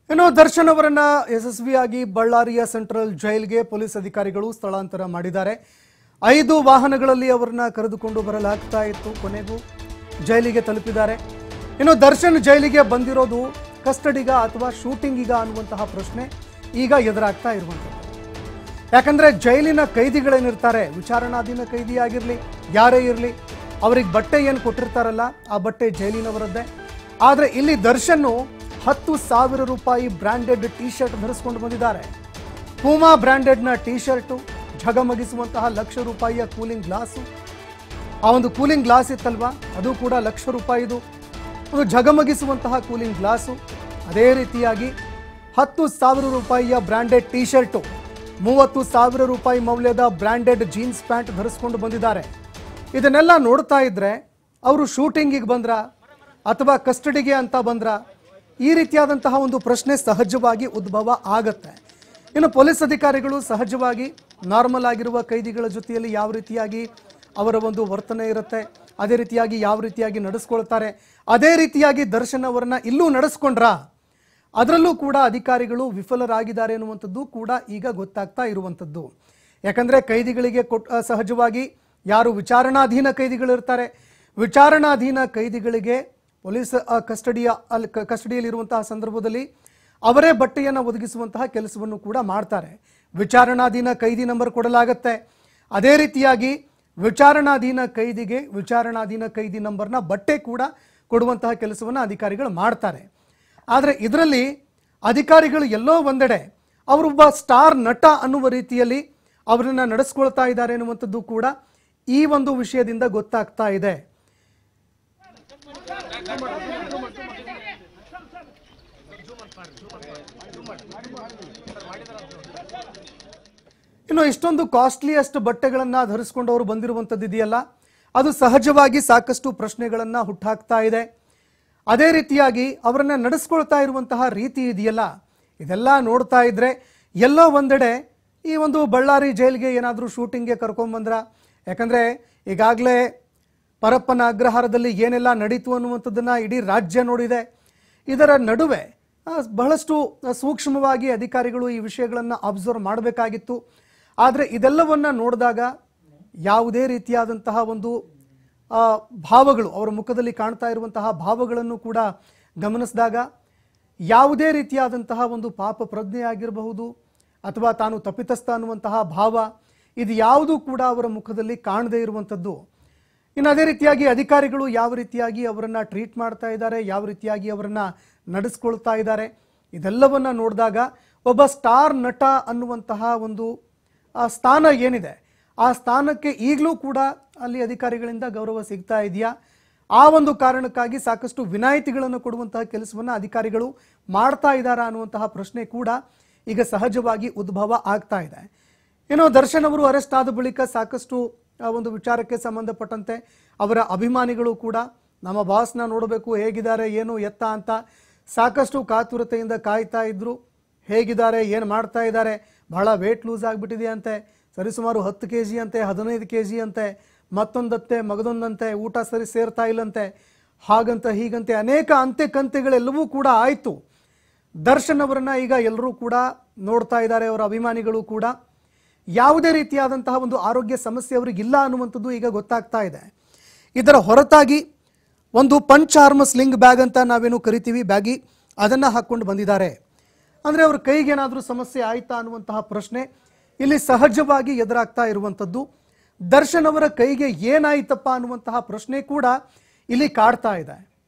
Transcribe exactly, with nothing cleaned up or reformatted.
ಇನ್ನು ದರ್ಶನ್ ಅವರನ್ನ ಯಶಸ್ವಿಯಾಗಿ ಬಳ್ಳಾರಿಯ ಸೆಂಟ್ರಲ್ ಜೈಲ್ಗೆ ಪೊಲೀಸ್ ಅಧಿಕಾರಿಗಳು ಸ್ಥಳಾಂತರ ಮಾಡಿದ್ದಾರೆ. ಐದು ವಾಹನಗಳಲ್ಲಿ ಅವರನ್ನ ಕರೆದುಕೊಂಡು ಬರಲಾಗ್ತಾ ಇತ್ತು. ಕೊನೆಗೂ ಜೈಲಿಗೆ ತಲುಪಿದ್ದಾರೆ. ಇನ್ನು ದರ್ಶನ್ ಜೈಲಿಗೆ ಬಂದಿರೋದು ಕಸ್ಟಡಿಗ ಅಥವಾ ಶೂಟಿಂಗಿಗ ಅನ್ನುವಂತಹ ಪ್ರಶ್ನೆ ಈಗ ಎದುರಾಗ್ತಾ ಇರುವಂಥದ್ದು. ಯಾಕಂದ್ರೆ ಜೈಲಿನ ಕೈದಿಗಳೇನಿರ್ತಾರೆ, ವಿಚಾರಣಾಧೀನ ಕೈದಿಯಾಗಿರಲಿ ಯಾರೇ ಇರಲಿ, ಅವರಿಗೆ ಬಟ್ಟೆ ಏನು ಕೊಟ್ಟಿರ್ತಾರಲ್ಲ ಆ ಬಟ್ಟೆ ಜೈಲಿನವರದ್ದೇ. ಆದರೆ ಇಲ್ಲಿ ದರ್ಶನ್ ಹತ್ತು ಸಾವಿರ ರೂಪಾಯಿ ಬ್ರ್ಯಾಂಡೆಡ್ ಟಿ ಶರ್ಟ್ ಧರಿಸಿಕೊಂಡು ಬಂದಿದ್ದಾರೆ. ಪೂಮಾ ಬ್ರ್ಯಾಂಡೆಡ್ನ ಟಿ ಶರ್ಟು, ಝಗಮಗಿಸುವಂತಹ ಲಕ್ಷ ರೂಪಾಯಿಯ ಕೂಲಿಂಗ್ ಗ್ಲಾಸು, ಆ ಒಂದು ಕೂಲಿಂಗ್ ಗ್ಲಾಸ್ ಇತ್ತಲ್ವಾ ಅದು ಕೂಡ ಲಕ್ಷ ರೂಪಾಯಿದು, ಒಂದು ಝಗಮಗಿಸುವಂತಹ ಕೂಲಿಂಗ್ ಗ್ಲಾಸು. ಅದೇ ರೀತಿಯಾಗಿ ಹತ್ತು ಸಾವಿರ ರೂಪಾಯಿಯ ಬ್ರ್ಯಾಂಡೆಡ್ ಟಿ ಶರ್ಟು, ಮೂವತ್ತು ಸಾವಿರ ರೂಪಾಯಿ ಮೌಲ್ಯದ ಬ್ರ್ಯಾಂಡೆಡ್ ಜೀನ್ಸ್ ಪ್ಯಾಂಟ್ ಧರಿಸ್ಕೊಂಡು ಬಂದಿದ್ದಾರೆ. ಇದನ್ನೆಲ್ಲ ನೋಡ್ತಾ ಇದ್ರೆ ಅವರು ಶೂಟಿಂಗಿಗೆ ಬಂದ್ರ ಅಥವಾ ಕಸ್ಟಡಿಗೆ ಅಂತ ಬಂದ್ರ, ಈ ರೀತಿಯಾದಂತಹ ಒಂದು ಪ್ರಶ್ನೆ ಸಹಜವಾಗಿ ಉದ್ಭವ ಆಗತ್ತೆ. ಇನ್ನು ಪೊಲೀಸ್ ಅಧಿಕಾರಿಗಳು ಸಹಜವಾಗಿ ನಾರ್ಮಲ್ ಆಗಿರುವ ಕೈದಿಗಳ ಜೊತೆಯಲ್ಲಿ ಯಾವ ರೀತಿಯಾಗಿ ಅವರ ಒಂದು ವರ್ತನೆ ಇರುತ್ತೆ, ಅದೇ ರೀತಿಯಾಗಿ ಯಾವ ರೀತಿಯಾಗಿ ನಡೆಸ್ಕೊಳ್ತಾರೆ, ಅದೇ ರೀತಿಯಾಗಿ ದರ್ಶನ್ ಅವರನ್ನ ಇಲ್ಲೂ ನಡೆಸ್ಕೊಂಡ್ರ, ಅದರಲ್ಲೂ ಕೂಡ ಅಧಿಕಾರಿಗಳು ವಿಫಲರಾಗಿದ್ದಾರೆ ಅನ್ನುವಂಥದ್ದು ಕೂಡ ಈಗ ಗೊತ್ತಾಗ್ತಾ ಇರುವಂಥದ್ದು. ಯಾಕಂದ್ರೆ ಕೈದಿಗಳಿಗೆ ಕೊಟ್ ಸಹಜವಾಗಿ ಯಾರು ವಿಚಾರಣಾಧೀನ ಕೈದಿಗಳಿರ್ತಾರೆ, ವಿಚಾರಣಾಧೀನ ಕೈದಿಗಳಿಗೆ ಪೊಲೀಸ್ ಕಸ್ಟಡಿಯ ಅಲ್ಲಿ ಕಸ್ಟಡಿಯಲ್ಲಿರುವಂತಹ ಸಂದರ್ಭದಲ್ಲಿ ಅವರೇ ಬಟ್ಟೆಯನ್ನು ಒದಗಿಸುವಂತಹ ಕೆಲಸವನ್ನು ಕೂಡ ಮಾಡ್ತಾರೆ. ವಿಚಾರಣಾಧೀನ ಕೈದಿ ನಂಬರ್ ಕೊಡಲಾಗತ್ತೆ. ಅದೇ ರೀತಿಯಾಗಿ ವಿಚಾರಣಾಧೀನ ಕೈದಿಗೆ ವಿಚಾರಣಾಧೀನ ಕೈದಿ ನಂಬರ್ನ ಬಟ್ಟೆ ಕೂಡ ಕೊಡುವಂತಹ ಕೆಲಸವನ್ನು ಅಧಿಕಾರಿಗಳು ಮಾಡ್ತಾರೆ. ಆದರೆ ಇದರಲ್ಲಿ ಅಧಿಕಾರಿಗಳು ಎಲ್ಲೋ ಒಂದೆಡೆ ಅವರೊಬ್ಬ ಸ್ಟಾರ್ ನಟ ಅನ್ನುವ ರೀತಿಯಲ್ಲಿ ಅವರನ್ನ ನಡೆಸ್ಕೊಳ್ತಾ ಇದ್ದಾರೆ ಅನ್ನುವಂಥದ್ದು ಕೂಡ ಈ ಒಂದು ವಿಷಯದಿಂದ ಗೊತ್ತಾಗ್ತಾ ಇದೆ. ಇನ್ನು ಇಷ್ಟೊಂದು ಕಾಸ್ಟ್ಲಿಯಸ್ಟ್ ಬಟ್ಟೆಗಳನ್ನ ಧರಿಸಿಕೊಂಡು ಅವರು ಬಂದಿರುವಂಥದ್ದು ಇದೆಯಲ್ಲ, ಅದು ಸಹಜವಾಗಿ ಸಾಕಷ್ಟು ಪ್ರಶ್ನೆಗಳನ್ನ ಹುಟ್ಟಾಕ್ತಾ ಇದೆ. ಅದೇ ರೀತಿಯಾಗಿ ಅವರನ್ನ ನಡೆಸ್ಕೊಳ್ತಾ ಇರುವಂತಹ ರೀತಿ ಇದೆಯಲ್ಲ, ಇದೆಲ್ಲ ನೋಡ್ತಾ ಇದ್ರೆ ಎಲ್ಲೋ ಒಂದೆಡೆ ಈ ಒಂದು ಬಳ್ಳಾರಿ ಜೈಲ್ಗೆ ಏನಾದರೂ ಶೂಟಿಂಗ್ಗೆ ಕರ್ಕೊಂಡ್ಬಂದ್ರ. ಯಾಕಂದ್ರೆ ಈಗಾಗಲೇ ಪರಪ್ಪನ ಅಗ್ರಹಾರದಲ್ಲಿ ಏನೆಲ್ಲ ನಡೀತು ಅನ್ನುವಂಥದ್ದನ್ನ ಇಡೀ ರಾಜ್ಯ ನೋಡಿದೆ. ಇದರ ನಡುವೆ ಬಹಳಷ್ಟು ಸೂಕ್ಷ್ಮವಾಗಿ ಅಧಿಕಾರಿಗಳು ಈ ವಿಷಯಗಳನ್ನು ಅಬ್ಸರ್ವ್ ಮಾಡಬೇಕಾಗಿತ್ತು. ಆದರೆ ಇದೆಲ್ಲವನ್ನ ನೋಡಿದಾಗ ಯಾವುದೇ ರೀತಿಯಾದಂತಹ ಒಂದು ಭಾವಗಳು ಅವರ ಮುಖದಲ್ಲಿ ಕಾಣ್ತಾ ಇರುವಂತಹ ಭಾವಗಳನ್ನು ಕೂಡ ಗಮನಿಸಿದಾಗ ಯಾವುದೇ ರೀತಿಯಾದಂತಹ ಒಂದು ಪಾಪ ಪ್ರಜ್ಞೆ ಆಗಿರಬಹುದು ಅಥವಾ ತಾನು ತಪ್ಪಿತಸ್ಥ ಅನ್ನುವಂತಹ ಭಾವ ಇದು ಯಾವುದೂ ಕೂಡ ಅವರ ಮುಖದಲ್ಲಿ ಕಾಣದೇ ಇರುವಂಥದ್ದು. ಇನ್ನು ಅದೇ ರೀತಿಯಾಗಿ ಅಧಿಕಾರಿಗಳು ಯಾವ ರೀತಿಯಾಗಿ ಅವರನ್ನ ಟ್ರೀಟ್ ಮಾಡ್ತಾ ಇದ್ದಾರೆ, ಯಾವ ರೀತಿಯಾಗಿ ಅವರನ್ನ ನಡೆಸ್ಕೊಳ್ತಾ ಇದ್ದಾರೆ, ಇದೆಲ್ಲವನ್ನ ನೋಡಿದಾಗ ಒಬ್ಬ ಸ್ಟಾರ್ ನಟ ಅನ್ನುವಂತಹ ಒಂದು ಸ್ಥಾನ ಏನಿದೆ ಆ ಸ್ಥಾನಕ್ಕೆ ಈಗಲೂ ಕೂಡ ಅಲ್ಲಿ ಅಧಿಕಾರಿಗಳಿಂದ ಗೌರವ ಸಿಗ್ತಾ ಇದೆಯಾ, ಆ ಒಂದು ಕಾರಣಕ್ಕಾಗಿ ಸಾಕಷ್ಟು ವಿನಾಯಿತಿಗಳನ್ನು ಕೊಡುವಂತಹ ಕೆಲಸವನ್ನು ಅಧಿಕಾರಿಗಳು ಮಾಡ್ತಾ ಇದ್ದಾರಾ ಅನ್ನುವಂತಹ ಪ್ರಶ್ನೆ ಕೂಡ ಈಗ ಸಹಜವಾಗಿ ಉದ್ಭವ ಆಗ್ತಾ ಇದೆ. ಏನೋ ದರ್ಶನ್ ಅವರು ಅರೆಸ್ಟ್ ಆದ ಬಳಿಕ ಸಾಕಷ್ಟು ಒಂದು ವಿಚಾರಕ್ಕೆ ಸಂಬಂಧಪಟ್ಟಂತೆ ಅವರ ಅಭಿಮಾನಿಗಳು ಕೂಡ ನಮ್ಮ ಬಾಸ್ನ ನೋಡಬೇಕು, ಹೇಗಿದ್ದಾರೆ ಏನು ಎತ್ತ ಅಂತ ಸಾಕಷ್ಟು ಕಾತುರತೆಯಿಂದ ಕಾಯ್ತಾ ಇದ್ರು. ಹೇಗಿದ್ದಾರೆ, ಏನು ಮಾಡ್ತಾ ಇದ್ದಾರೆ, ಬಹಳ ವೇಟ್ ಲೂಸ್ ಆಗಿಬಿಟ್ಟಿದೆ ಅಂತೆ, ಸರಿಸುಮಾರು ಹತ್ತು ಕೆ ಜಿ ಅಂತೆ, ಹದಿನೈದು ಕೆ ಜಿ ಅಂತೆ, ಮತ್ತೊಂದತ್ತೆ ಮಗದೊಂದಂತೆ, ಊಟ ಸರಿ ಸೇರ್ತಾ ಇಲ್ಲಂತೆ, ಹಾಗಂತ ಹೀಗಂತೆ ಅನೇಕ ಅಂತೆ ಕಂತೆಗಳೆಲ್ಲವೂ ಕೂಡ ಆಯಿತು. ದರ್ಶನ್ ಅವರನ್ನ ಈಗ ಎಲ್ಲರೂ ಕೂಡ ನೋಡ್ತಾ ಇದ್ದಾರೆ, ಅವರ ಅಭಿಮಾನಿಗಳು ಕೂಡ. ಯಾವುದೇ ರೀತಿಯಾದಂತಹ ಒಂದು ಆರೋಗ್ಯ ಸಮಸ್ಯೆ ಅವರಿಗಿಲ್ಲ ಅನ್ನುವಂಥದ್ದು ಈಗ ಗೊತ್ತಾಗ್ತಾ ಇದೆ. ಇದರ ಹೊರತಾಗಿ ಒಂದು ಪಂಚ್ ಆರ್ಮ್ ಸ್ಲಿಂಗ್ ಬ್ಯಾಗ್ ಅಂತ ನಾವೇನು ಕರಿತೀವಿ, ಬ್ಯಾಗಿ, ಅದನ್ನು ಹಾಕ್ಕೊಂಡು ಬಂದಿದ್ದಾರೆ. ಅಂದರೆ ಅವ್ರ ಕೈಗೆ ಏನಾದರೂ ಸಮಸ್ಯೆ ಆಯ್ತಾ ಅನ್ನುವಂತಹ ಪ್ರಶ್ನೆ ಇಲ್ಲಿ ಸಹಜವಾಗಿ ಎದುರಾಗ್ತಾ ಇರುವಂಥದ್ದು. ದರ್ಶನ್ ಅವರ ಕೈಗೆ ಏನಾಯ್ತಪ್ಪ ಅನ್ನುವಂತಹ ಪ್ರಶ್ನೆ ಕೂಡ ಇಲ್ಲಿ ಕಾಡ್ತಾ ಇದೆ.